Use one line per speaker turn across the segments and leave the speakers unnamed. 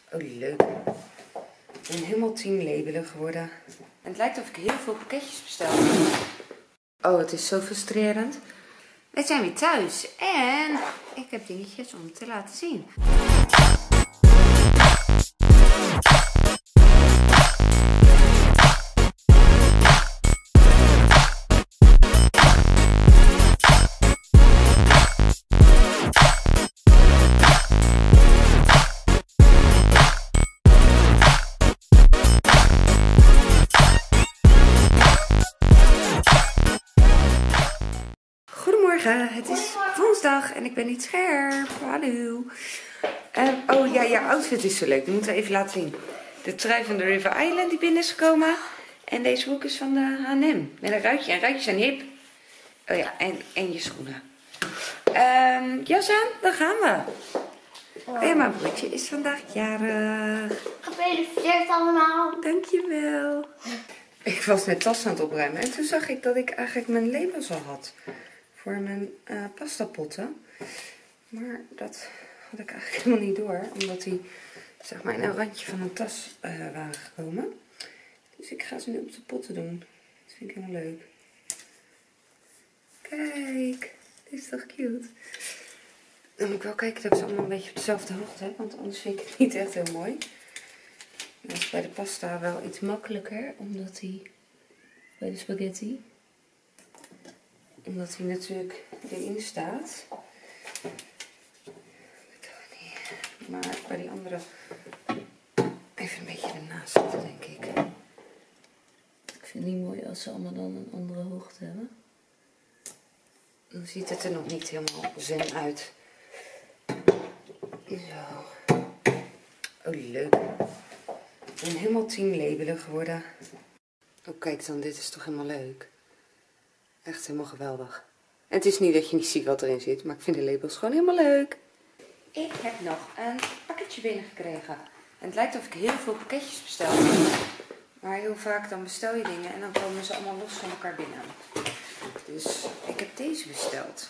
Oh, leuk. Ik ben helemaal teamlabeler geworden. En het lijkt of ik heel veel pakketjes bestel. Oh, het is zo frustrerend. We zijn weer thuis en ik heb dingetjes om te laten zien. Goedemorgen, het is woensdag en ik ben niet scherp. Hallo. Oh ja, jouw outfit is zo leuk. Die moeten we even laten zien. De trui van de River Island die binnen is gekomen. En deze broek is van de H&M. Met een ruitje. En ruitjes zijn hip. Oh ja, en je schoenen. Jas aan, dan gaan we. En mijn broertje is vandaag jarig.
Gefeliciteerd allemaal.
Dankjewel. Ik was net tas aan het opruimen en toen zag ik dat ik eigenlijk mijn labels al had. Voor mijn pastapotten. Maar dat had ik eigenlijk helemaal niet door. Omdat die zeg maar in een randje van een tas waren gekomen. Dus ik ga ze nu op de potten doen. Dat vind ik helemaal leuk. Kijk, dit is toch cute. Dan moet ik wel kijken dat ik ze allemaal een beetje op dezelfde hoogte heb. Want anders vind ik het niet echt heel mooi. Dat is bij de pasta wel iets makkelijker. Omdat die bij de spaghetti. Omdat hij natuurlijk erin staat. Maar bij die andere even een beetje ernaast zitten, denk ik. Ik vind het niet mooi als ze allemaal dan een andere hoogte hebben. Dan ziet het er nog niet helemaal zen uit. Zo. Oh, leuk. Ik ben helemaal teamlabeler geworden. Oh, kijk dan, dit is toch helemaal leuk. Echt helemaal geweldig. En het is niet dat je niet ziet wat erin zit, maar ik vind de labels gewoon helemaal leuk. Ik heb nog een pakketje binnengekregen. En het lijkt of ik heel veel pakketjes bestel. Maar heel vaak dan bestel je dingen en dan komen ze allemaal los van elkaar binnen. Dus ik heb deze besteld.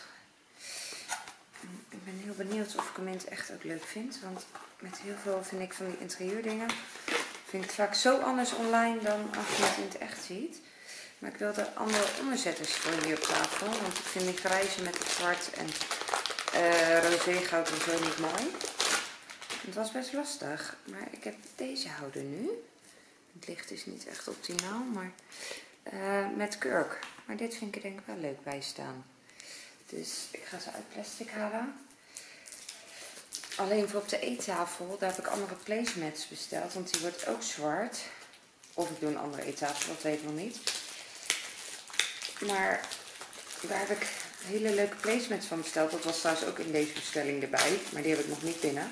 Ik ben heel benieuwd of ik hem in het echt ook leuk vind. Want met heel veel vind ik van die interieurdingen. Vind ik het vaak zo anders online dan als je het in het echt ziet. Maar ik wilde andere onderzetters voor hier op tafel. Want ik vind die grijze met het zwart en rozegoud en zo niet mooi. Het was best lastig. Maar ik heb deze houder nu. Het licht is niet echt optimaal, maar met kurk. Maar dit vind ik er denk ik wel leuk bij staan. Dus ik ga ze uit plastic halen. Alleen voor op de eettafel, daar heb ik andere placemats besteld. Want die wordt ook zwart. Of ik doe een andere eettafel, dat weet ik nog niet. Maar daar heb ik hele leuke placemats van besteld. Dat was trouwens ook in deze bestelling erbij. Maar die heb ik nog niet binnen.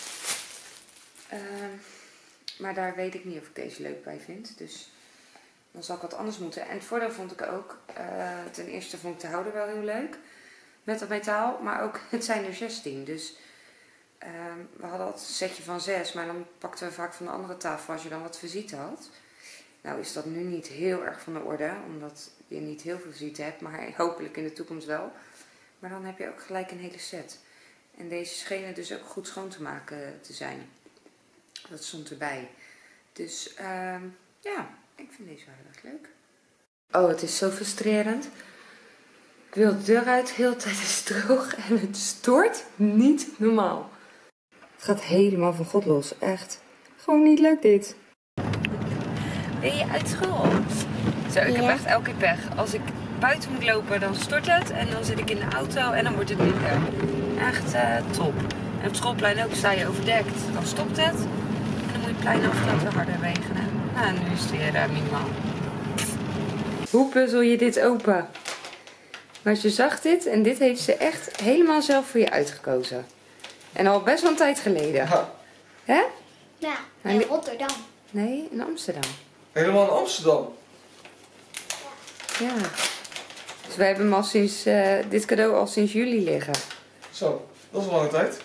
Maar daar weet ik niet of ik deze leuk bij vind. Dus dan zal ik wat anders moeten. En het voordeel vond ik ook. Ten eerste vond ik de houder wel heel leuk. Met dat metaal. Maar ook het zijn er 16. Dus we hadden altijd een setje van 6. Maar dan pakten we vaak van de andere tafel als je dan wat visite had. Nou is dat nu niet heel erg van de orde. Omdat je niet heel veel visite hebt. Maar hopelijk in de toekomst wel. Maar dan heb je ook gelijk een hele set. En deze schenen dus ook goed schoon te maken te zijn. Dat stond erbij. Dus ja, ik vind deze wel heel erg leuk. Oh, het is zo frustrerend. Ik wil de deur uit, heel de tijd is het droog en het stoort niet normaal. Het gaat helemaal van God los, echt. Gewoon niet leuk dit. Ben je uit school? Zo, ik heb echt elke keer pech. Als ik buiten moet lopen, dan stort het. En dan zit ik in de auto en dan wordt het minder. Echt top. En op het schoolplein ook sta je overdekt. Dan stopt het. En dan moet je het plein aflaten harder regenen. Nou, nu is het weer minimaal. Hoe puzzel je dit open? Maar ze zag dit en dit heeft ze echt helemaal zelf voor je uitgekozen. En al best wel een tijd geleden.
Ja.
Hè?
Ja, in Rotterdam.
Nee, in Amsterdam.
Helemaal in Amsterdam?
Ja. Dus wij hebben hem al sinds, dit cadeau al sinds juli liggen.
Zo, dat is een lange tijd.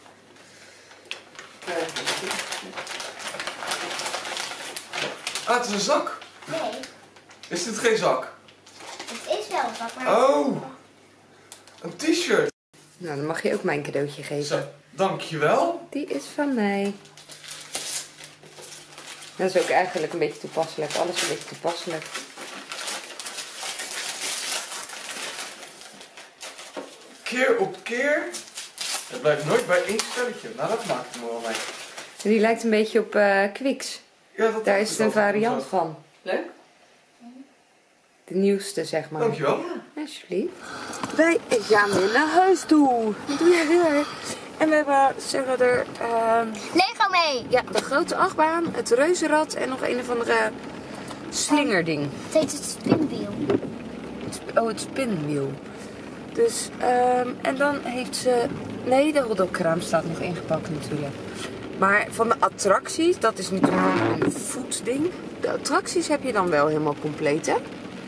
Ah, het is een zak.
Nee,
Is dit geen zak?
het is wel een zak, maar...
Oh, een t-shirt.
Nou, dan mag je ook mijn cadeautje geven.
Zo, dankjewel.
Die is van mij. Dat is ook eigenlijk een beetje toepasselijk. Alles een beetje toepasselijk.
Keer op keer. Het blijft nooit bij één stelletje. Nou, dat maakt het me wel mee.
Die lijkt een beetje op Kwix.
Ja,
Daar is het een variant van. Leuk? De nieuwste, zeg maar.
Dankjewel.
Ja, alsjeblieft. Wij gaan weer naar huis toe. Wat doe jij weer? En we hebben, zeggen er...
Lego mee.
Ja, de grote achtbaan, het reuzenrad en nog een of andere slingerding.
Het heet het spinwiel.
Het spinwiel. Dus, en dan heeft ze... Nee, de hotdogkraam staat nog ingepakt natuurlijk. Maar van de attracties, dat is natuurlijk een voetding. De attracties heb je dan wel helemaal compleet, hè?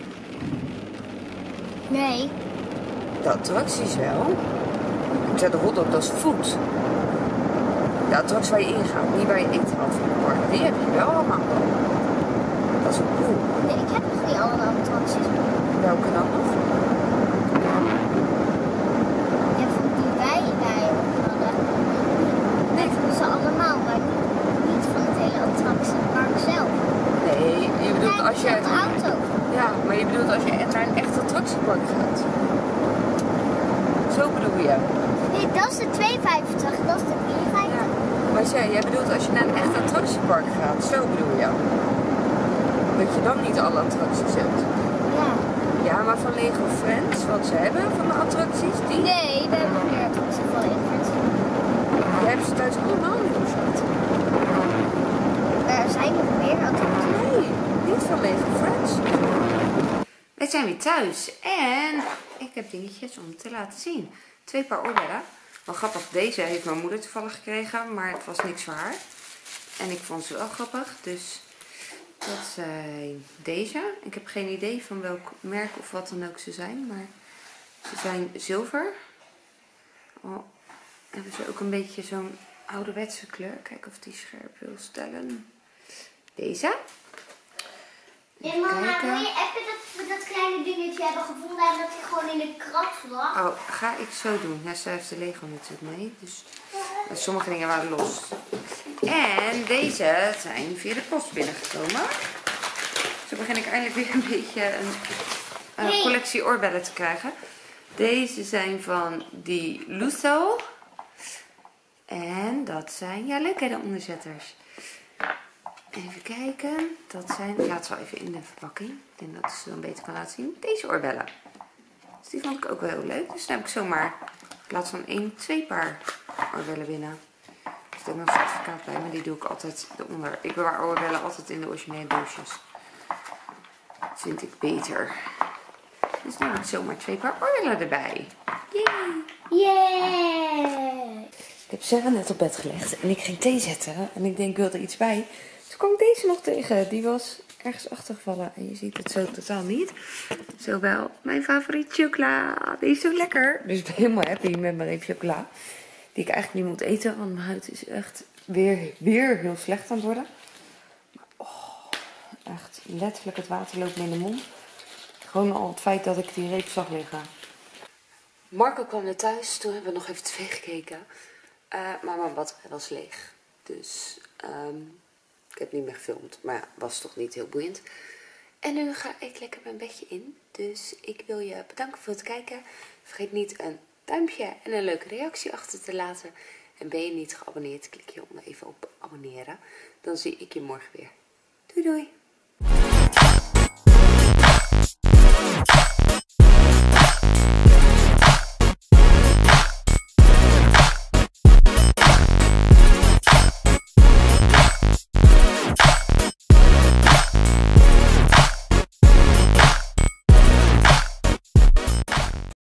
Nee.
De attracties wel. Ik zei de hotdog, dat is food. De attractie waar je ingaat, niet waar je eten gaat van het park. Die heb je wel allemaal. Dat is wel cool.
Nee, ik heb nog niet alle attracties.
Welke dan nog?
Ja, van die wij hadden. Nee, van ze allemaal, maar niet van het hele attractiepark zelf.
Nee, je bedoelt als je...
de auto.
Ja, maar je bedoelt als je naar een echt attractiepark gaat. Zo bedoel je?
Nee, dat is de 2,50. Dat is de 3,50.
Ja. Maar jij bedoelt als je naar een echt attractiepark gaat. Zo bedoel je? Dat je dan niet alle attracties hebt.
Ja.
Ja, maar van Lego Friends, wat ze hebben van de attracties, die...
Nee, we hebben nog meer attracties van Lego Friends.
Die hebben ze thuis allemaal neergezet.
Er zijn nog meer attracties.
Nee, niet van Lego Friends. We zijn weer thuis en ik heb dingetjes om te laten zien. 2 paar oorbellen. Wel grappig, deze heeft mijn moeder toevallig gekregen, maar het was niks voor haar. En ik vond ze wel grappig, dus dat zijn deze. Ik heb geen idee van welk merk of wat dan ook ze zijn, maar ze zijn zilver. Oh, hebben ze ook een beetje zo'n ouderwetse kleur. Kijk of die scherp wil stellen. Deze.
Nee, mama, wil je even dat kleine dingetje hebben gevonden en dat hij gewoon in de krat lag?
Oh, ga ik zo doen. Ja, ze heeft de Lego natuurlijk mee. Dus sommige dingen waren los. En deze zijn via de post binnengekomen. Zo begin ik eindelijk weer een beetje een collectie oorbellen te krijgen. Deze zijn van die Lusso. En dat zijn, ja leuk hè, de onderzetters. Even kijken. Dat zijn, ja het zal even in de verpakking. Ik denk dat ik ze dan beter kan laten zien. Deze oorbellen. Dus die vond ik ook wel heel leuk. Dus dan heb ik zomaar in plaats van 2 paar oorbellen binnen. Dus ik heb nog een certificaat bij me. Die doe ik altijd eronder. Ik bewaar oorbellen altijd in de originele doosjes. Dat vind ik beter. Dus dan heb ik zomaar 2 paar oorbellen erbij. Yay!
Yay!
Ik heb Sarah net op bed gelegd en ik ging thee zetten. En ik denk, ik wil er iets bij. Toen kwam ik deze nog tegen. Die was ergens achtergevallen. En je ziet het zo totaal niet. Zowel mijn favoriet chocola. Die is zo lekker. Dus ik ben helemaal happy met mijn reep chocola. Die ik eigenlijk niet moet eten. Want mijn huid is echt weer heel slecht aan het worden. Maar, oh, echt letterlijk het water loopt me in de mond. Gewoon al het feit dat ik die reep zag liggen. Marco kwam naar thuis. Toen hebben we nog even tv gekeken. Maar mijn batterij was leeg. Dus ik heb niet meer gefilmd. Maar ja, was toch niet heel boeiend. En nu ga ik lekker mijn bedje in. Dus ik wil je bedanken voor het kijken. Vergeet niet een duimpje en een leuke reactie achter te laten. En ben je niet geabonneerd, klik hieronder even op abonneren. Dan zie ik je morgen weer. Doei doei!